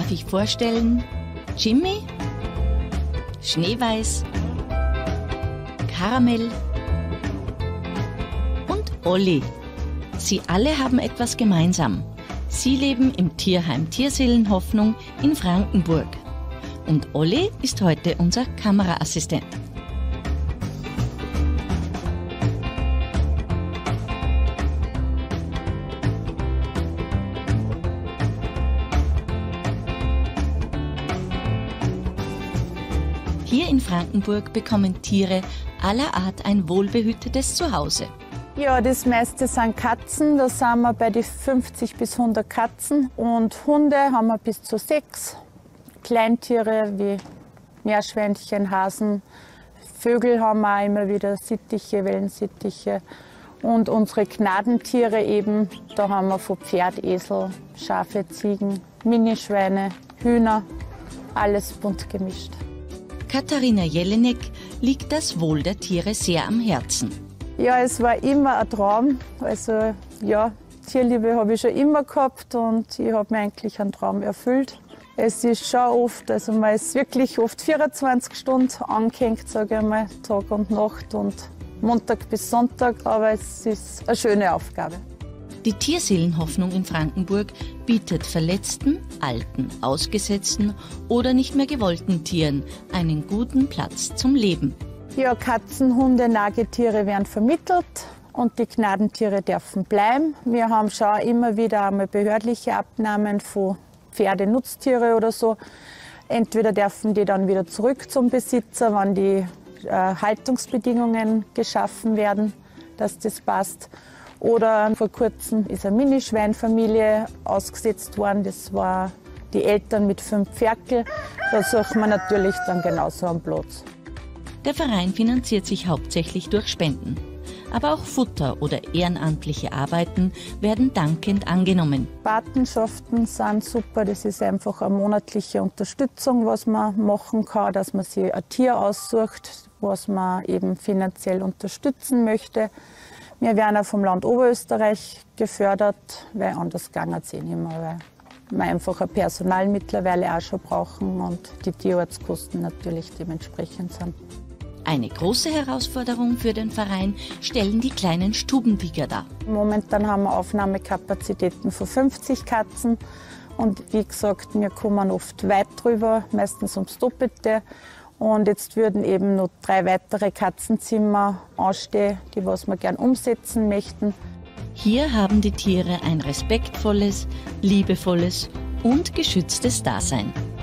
darf ich vorstellen Jimmy, Schneeweiß, Karamell und Olli. Sie alle haben etwas gemeinsam. Sie leben im Tierheim Tierseelenhoffnung in Frankenburg. Und Olli ist heute unser Kameraassistent. Hier in Frankenburg bekommen Tiere aller Art ein wohlbehütetes Zuhause. Ja, das meiste sind Katzen. Da sind wir bei den 50 bis 100 Katzen. Und Hunde haben wir bis zu 6. Kleintiere wie Meerschweinchen, Hasen. Vögel haben wir auch immer wieder, Sittiche, Wellensittiche. Und unsere Gnadentiere eben, da haben wir von Pferd, Esel, Schafe, Ziegen, Minischweine, Hühner, alles bunt gemischt. Katharina Jelinek liegt das Wohl der Tiere sehr am Herzen. Ja, es war immer ein Traum. Also ja, Tierliebe habe ich schon immer gehabt und ich habe mir eigentlich einen Traum erfüllt. Es ist schon oft, also man ist wirklich oft 24 Stunden angehängt, sage ich mal, Tag und Nacht und Montag bis Sonntag, aber es ist eine schöne Aufgabe. Die Tierseelenhoffnung in Frankenburg bietet verletzten, alten, ausgesetzten oder nicht mehr gewollten Tieren einen guten Platz zum Leben. Ja, Katzen, Hunde, Nagetiere werden vermittelt und die Gnadentiere dürfen bleiben. Wir haben schon immer wieder einmal behördliche Abnahmen von Pferde, Nutztiere oder so. Entweder dürfen die dann wieder zurück zum Besitzer, wenn die Haltungsbedingungen geschaffen werden, dass das passt. Oder vor kurzem ist eine Minischweinfamilie ausgesetzt worden. Das war die Eltern mit 5 Ferkel. Da sucht man natürlich dann genauso einen Platz. Der Verein finanziert sich hauptsächlich durch Spenden. Aber auch Futter oder ehrenamtliche Arbeiten werden dankend angenommen. Patenschaften sind super. Das ist einfach eine monatliche Unterstützung, was man machen kann, dass man sich ein Tier aussucht, was man eben finanziell unterstützen möchte. Wir werden auch vom Land Oberösterreich gefördert, weil anders ging es nicht mehr, weil wir einfach ein Personal mittlerweile auch schon brauchen und die Tierarztkosten natürlich dementsprechend sind. Eine große Herausforderung für den Verein stellen die kleinen Stubenbiger dar. Momentan haben wir Aufnahmekapazitäten von 50 Katzen und wie gesagt, wir kommen oft weit drüber, meistens ums Doppelte. Und jetzt würden eben noch 3 weitere Katzenzimmer anstehen, die was wir gern umsetzen möchten. Hier haben die Tiere ein respektvolles, liebevolles und geschütztes Dasein.